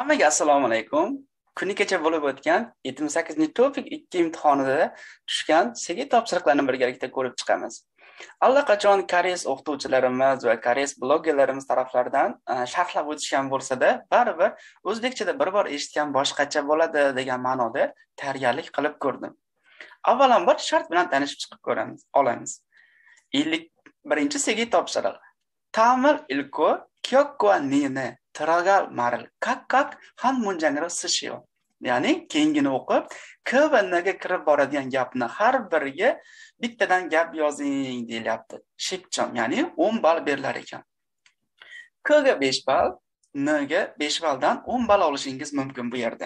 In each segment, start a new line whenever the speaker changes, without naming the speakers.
Hammaga assalomu alaykum. Kuni kecha bo'lib o'tgan 78-TOEFIK 2 imtihonida tushgan CV topshiriqlarini birgalikda ko'rib chiqamiz. Allaqachon koreys o'qituvchilarimiz va koreys blogerlarimiz taraflaridan sharhlab o'tishgan bo'lsa-da, baribir o'zbekchada bir bor eshitgan boshqacha bo'ladi degan ma'noda tayyorgarlik qilib ko'rdim. Avvalambor shart bilan tanishib chiqib olamiz. 51-CV topshiriq. Tamil ilko kyokko nini tragal maril kak han munjangro sishio. Ya'ni keyingini o'qib, k va n ga kirib boradigan gapni har biriga bittadan gap yozing deyilyapti. Shipchom, ya'ni 10 ball berilar ekan. K ga 5 ball, n ga 5 balldan 10 ball olishingiz mumkin bu yerda.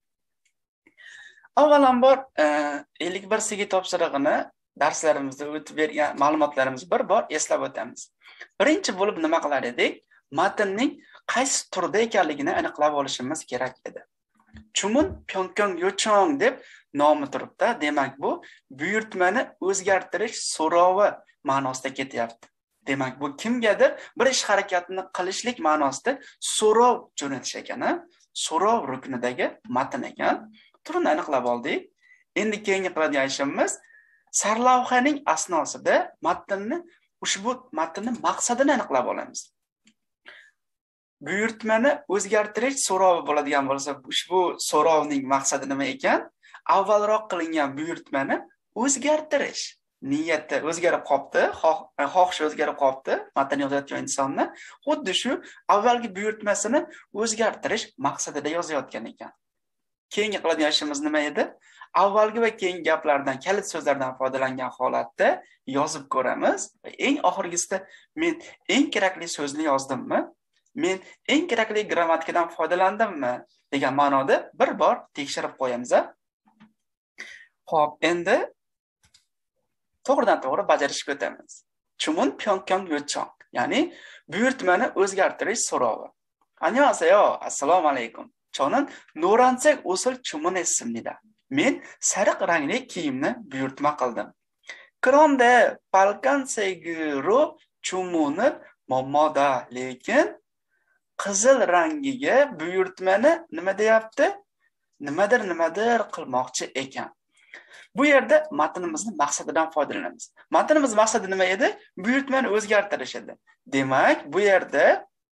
Avvalambor 51 CV topshirig'ini darslarimizda o'tib bergan ma'lumotlarimizni bir bor eslab o'tamiz. Birinchi bo'lib nima qilar edik? Matnning qaysi turda ekanligini aniqlab olishimiz kerak edi. Chumun Pyeongkyong Yochong deb nomi turibdi. Demak, bu buyurtmani o'zgartirish so'rovi ma'nosida ketyapti. Demak, bu kimgadir bir ish harakatini qilishlik ma'nosida so'rov jo'natish ekan. So'rov ruknidagi matn ekan. Turini aniqlab oldik. Endi keyingi qiladigan ishimiz sarlavhaning asnosida ushbu matnning maqsadini aniqlab olamiz. Buyurtmani o'zgartirish so'rovi bo'ladigan bo'lsa, ushbu so'rovning maqsadi nima ekan? Avvalroq qilingan buyurtmani o'zgartirish. Niyati o'zgarib qopti, xohishi o'zgarib qopti, matn yozayotgan insonni xuddi shu avvalgi buyurtmasini o'zgartirish maqsadida yozayotgan ekan. Keyingi qiladigan ishimiz nima edi? Avvalgi va keyingi gaplardan, kalit so'zlardan foydalangan holatda yozib ko'ramiz. Eng oxirgisida men eng kerakli so'zni yozdimmi? Men eng kerakli grammatikadan foydalandimmi degan ma'noda bir bor tekshirib qo'yamiz. Xo'p, endi to'g'ridan-to'g'ri bajarishga o'tamiz. Chumun Pyeongkyong Yochong, ya'ni buyurtmani o'zgartirish so'rovi. Annyeonghaseyo, assalomu alaykum. Chonin No'ransak usul Chumun ismida. Men sariq rangli kiyimni buyurtma qildim. Kronda palkan segiro chumuni mommoda, lekin qizil rangiga buyurtmani nima deyapti? Nimadir qilmoqchi ekan. Bu yerda matnimizning maqsadidan foydalanamiz. Matnimiz maqsadi nima edi? Buyurtmani o'zgartirish edi. Demak, bu yerda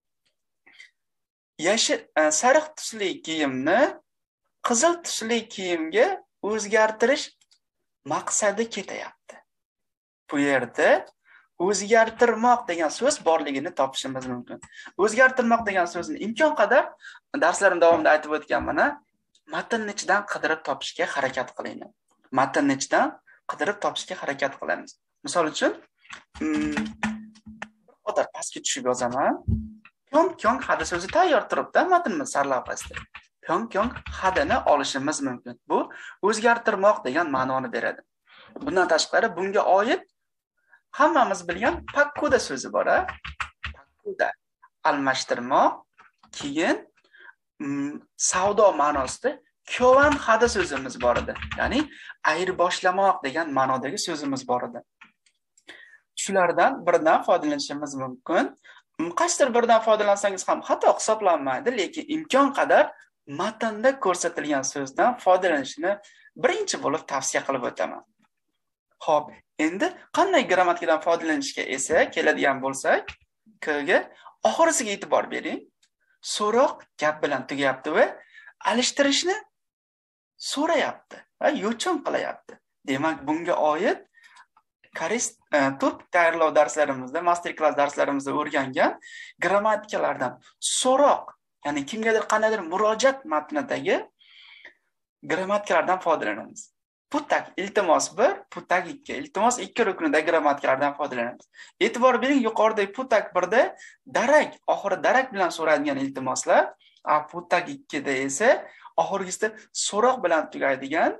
sariq tusli kiyimni qizil tusli kiyimga o'zgartirish maqsadi ketyapti. Bu yerda o'zgartirmoq degan so'z borligini topishimiz mumkin. O'zgartirmoq degan so'zni imkon qadar darslarim davomida aytib o'tganman. Matnning ichidan qidirib topishga harakat qilinglar. Matnning ichidan qidirib topishga harakat qilamiz. Misol uchun, bir qadar pastga tushib yozaman. Pyeongkyong hada so'zi tayyor turibdi matnimiz sarlavhasida. Pyeongkyong hadani olishimiz mumkin. Bu o'zgartirmoq degan ma'noni beradi. Bundan tashqari bunga oid hammamiz bilgan pakkuda so'zi bor. Pakkuda almashtirmoq, keyin savdo ma'nosida kyovan hada so'zimiz bor edi. Ya'ni ayirboshlamoq degan ma'nodagi so'zimiz bor edi. Shulardan biridan foydalanishimiz mumkin. Qaysidir biridan foydalansangiz ham xato hisoblanmaydi, lekin imkon qadar matnda ko'rsatilgan so'zdan foydalanishni birinchi bo'lib tavsiya qilib o'taman. Xo'p, endi qanday grammatikadan foydalanishga esa keladigan bo'lsak, k ga oxirisiga e'tibor bering. So'roq gap bilan tugayapti va alishtirishni so'rayapti va yo'chon qilyapti. Demak, bunga oid koreys turk tayyorlov darslarimizda, master class darslarimizda o'rgangan grammatikalardan so'roq, ya'ni kimgadir qandaydir murojaat matnidagi grammatikalardan foydalanamiz. Putak iltimos 1, putak 2, iltimos 2 ruknidagi grammatikalardan foydalanamiz. E'tibor bering, yuqoridagi putak 1 da darak, oxiri darak bilan so'raladigan iltimoslar, putak 2 da esa oxirgisida so'roq bilan tugaydigan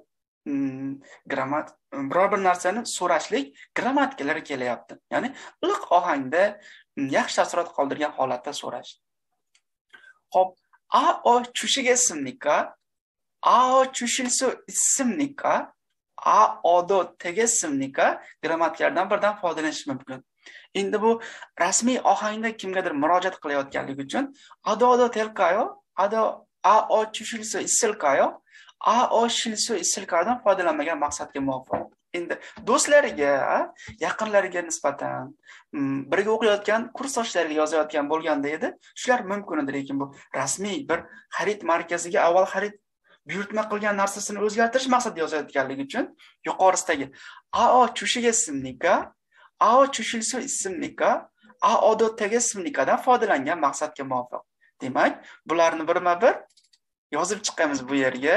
biror bir narsani so'rashlik grammatikalar kelyapti. Ya'ni iliq ohangda yaxshi taassurot qoldirgan holatda so'rash. Xo'p, o chushiga ismnika, o chushilsu ismnika, odo tega ismnika grammatikalardan biridan foydalanish mumkin. Endi bu rasmiy ohangda kimgadir murojaat qilayotganligi uchun ado telkayo, ado ao tushilsa issilkayo ao shilsa issilkadan foydalanmagan maqsadga muvofiq. Endi do'stlariga, yaqinlariga nisbatan birga o'qiyotgan kursdoshlariga yozayotgan bo'lganda edi, shular mumkin edi, lekin bu rasmiy bir xarid markaziga avval xarid buyurtma qilgan narsasini o'zgartirish maqsadida yozayotganligi uchun yuqorisidagi ao tushiga ismnika, ao tushilsa ismnika, ao dotdagi ismnikadan foydalangan maqsadga muvofiq. Demak, bularni birma-bir yozib chiqamiz bu yerga.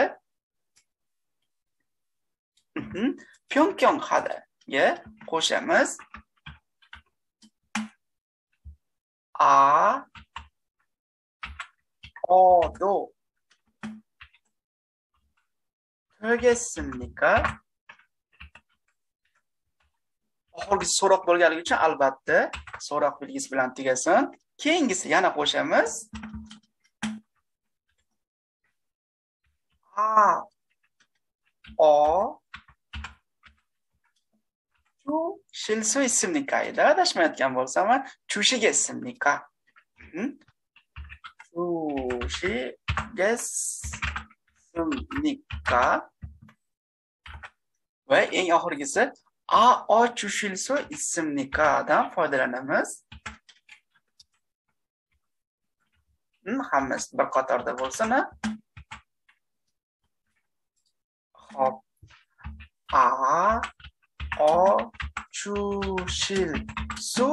Pyeongchang hadaga qo'shamiz. A odo tugassimnika. Oxirgisi so'roq bo'lganligi uchun albatta so'roq belgisi bilan tugasin. Keyingisi yana qo'shamiz. A o chu shilsu ismnika edi. Adashmayotgan bo'lsam, chushiga ismnika. Chushiga ismnika. Va eng oxirgisi ao chushilsu ismnikadan foydalanamiz. Hammasi bir qatorda bo'lsin. Hop. A o chushilsu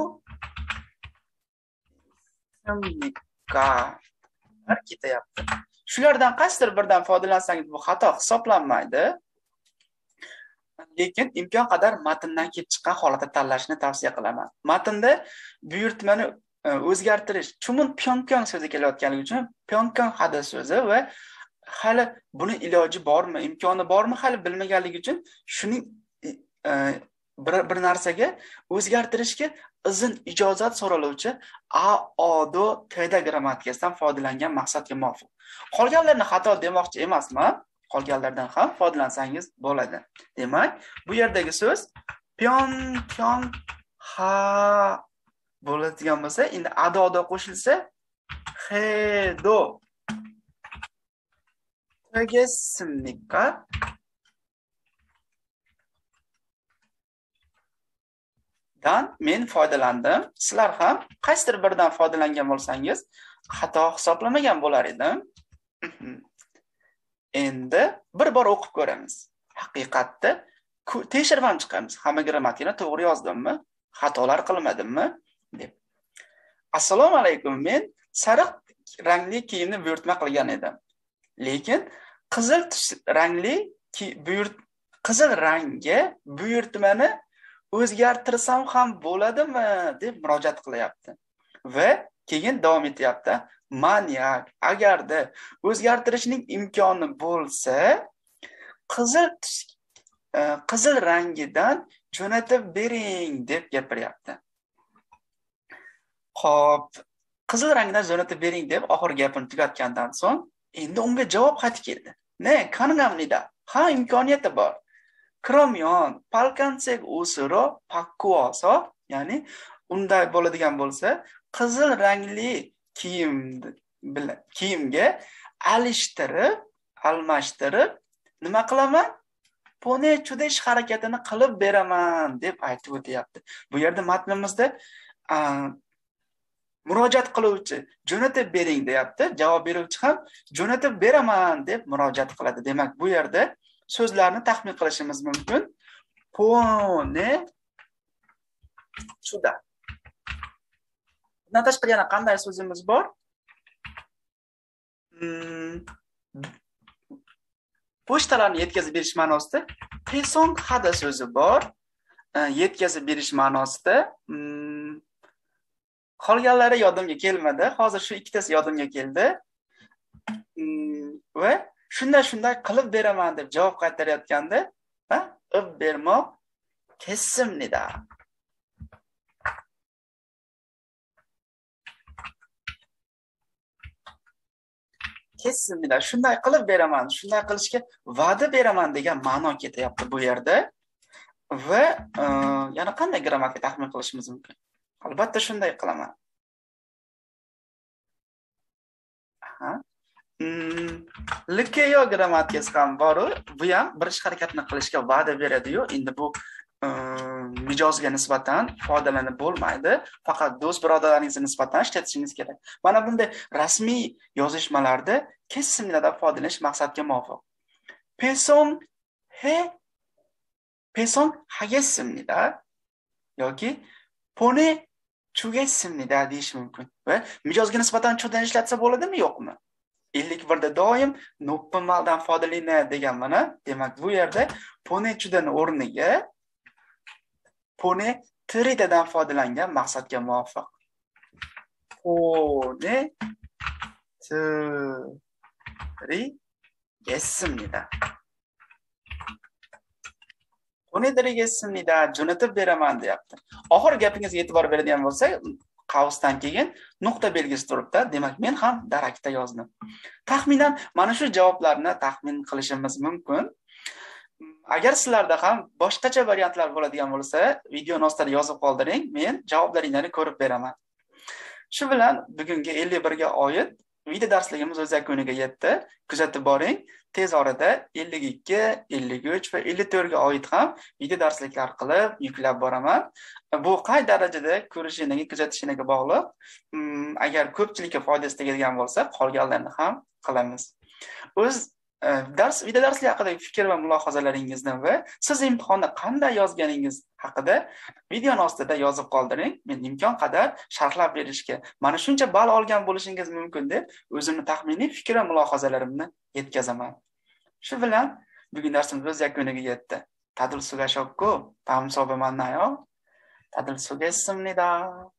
ismnika ketyapti. Shulardan qaysidir biridan foydalansangiz bu xato hisoblanmaydi. Lekin imkon qadar matndan kelib chiqqan holatda tanlashni tavsiya qilaman. Matnda buyurtmani o'zgartirish, chunki Pyeongchang so'zi kelayotganligi uchun Pyeongchang hada so'zi va hali buni iloji bormi, imkoni bormi hali bilmaganligi uchun shuning bir narsaga o'zgartirishga izn ijozat so'raluvchi aodo to'da grammatikasidan foydalangan maqsadga muvofiq. Qolganlarni xato demoqchi emasman. Qolganlardan ham foydalansangiz bo'ladi. Demak, bu yerdagi so'z Pyeongchang ha bo'ladigan bo'lsa, endi adoda qo'shilsa hedo tugassimnika dan men foydalandim. Sizlar ham qaysidir biridan foydalangan bo'lsangiz, xato hisoblamagan bo'lar edim. Endi bir bor o'qib ko'ramiz. Haqiqatda tekshirib ham chiqamiz. Hamma grammatikani to'g'ri yozdimmi? Xatolar qilmadimmi? deb. Assalomu alaykum. Men sariq rangli kiyimni buyurtma qilgan edim. Lekin qizil rangga buyurtmani o'zgartirsam ham bo'ladimi deb murojaat qilyapti. Va keyin davom etyapti. Manyak, agarda o'zgartirishning imkoni bo'lsa, qizil rangidan jo'natib bering deb gapiryapti. Xo'p, qizil rangdan jo'natib bering deb oxir gapini tugatgandan so'ng, endi unga javob xati keldi. Ne, kanamnida. Ha, imkoniyati bor. Kromyon, palkansek usuro pakkuoso, ya'ni unday bo'ladigan bo'lsa, qizil rangli kiyimga almashtirib nima qilaman? Pone chudish harakatini qilib beraman deb aytib o'tyapti. Bu yerda matnimizda murojaat qiluvchi jo'natib bering deyapti, javob beruvchi ham jo'natib beraman deb murojaat qiladi. Demak, bu yerda so'zlarni taxmin qilishimiz mumkin. Pone chuda. Bundan tashqari yana qanday so'zimiz bor? Pochtalarni yetkazib berish ma'nosida pesong hada so'zi bor. Yetkazib berish ma'nosida qolganlari yodimga kelmadi. Hozir shu ikkitasi yodimga keldi. Va shunday qilib beraman deb javob qaytarayotganda, bermoq kesimnida. Kesimnida shunday qilib beraman, shunday qilishga va'da beraman degan ma'no ketyapti bu yerda. Va yana qanday grammatika taxmin qilishimiz mumkin? Albatta shunday qilaman. Likeyo grammatikasi ham bor. Bu ham bir ish harakatni qilishga va'da beradi-yu, endi bu mijozga nisbatan foydalanib bo'lmaydi. Faqat do'st birodarlaringizga nisbatan ishlatishingiz kerak. Mana bunday rasmiy yozishmalarda kesimlardan foydalanish maqsadga muvofiq. Person hagessimnida yoki pone chugessimnida deyish mumkin. Va mijozga nisbatan cho'dan ishlatsa bo'ladimi, yo'qmi? 51da doim noppimaldan foydalanadi degan mana. Demak, bu yerda pone chudan o'rniga pone tridadan foydalangan maqsadga muvofiq. Pone trigessimnida. Pone trigessimnida jo'natib beraman deyapti. Oxir gapingizga e'tibor beradigan bo'lsak, qavsdan keyin nuqta belgisi turibdi. Demak, men ham darakda yozdim. Taxminan mana shu javoblarni taxmin qilishimiz mumkin. Agar sizlarda ham boshqacha variantlar bo'ladigan bo'lsa, videoni ostida yozib qoldiring, men javoblaringizni ko'rib beraman. Shu bilan bugungi 51 ga oid video darsligimiz o'z yakuniga yetdi. Kuzatib boring. Tez orada 52, 53 va 54 ga oid ham video darsliklar qilib yuklab boraman. Bu qay darajada ko'rishiniga, kuzatishiniga bog'liq. Agar ko'pchilikka foydasi tegadigan bo'lsa, qolganlarni ham qilamiz. O'z video darslik haqidagi fikr va mulohazalaringizni va siz imtihonni qanday yozganingiz haqida videoning ostida yozib qoldiring. Men imkon qadar sharhlab berishga, mana shuncha ball olgan bo'lishingiz mumkin deb o'zimni taxminiy fikr va mulohazalarimni yetkazaman. Shu bilan bugun darsimiz o'z yakuniga yetdi. 다들 수고하셨고 다음 수업에 만나요. 다들 수고했습니다.